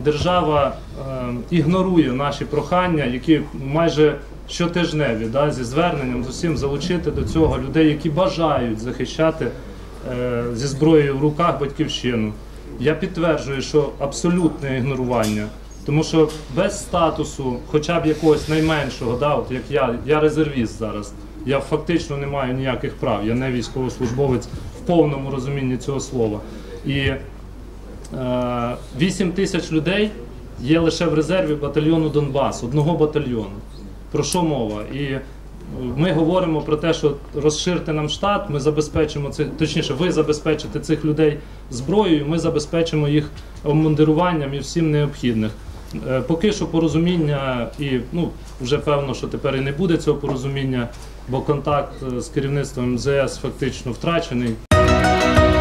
держава ігнорує наші прохання, які майже щотижневі, зі зверненням, з усім залучити до цього людей, які бажають захищати зі зброєю в руках батьківщину. Я підтверджую, що абсолютне ігнорування, тому що без статусу, хоча б якогось найменшого, от як я резервіст зараз, я фактично не маю ніяких прав, я не військовослужбовець в повному розумінні цього слова. І 8 тисяч людей є лише в резерві батальйону Донбас, одного батальйону. Про що мова? І ми говоримо про те, що розширте нам штат, ми забезпечимо точніше, ви забезпечите цих людей зброєю, ми забезпечимо їх обмундируванням і всім необхідним. Поки що порозуміння, і вже певно, що тепер і не буде цього порозуміння, бо контакт з керівництвом МЗС фактично втрачений.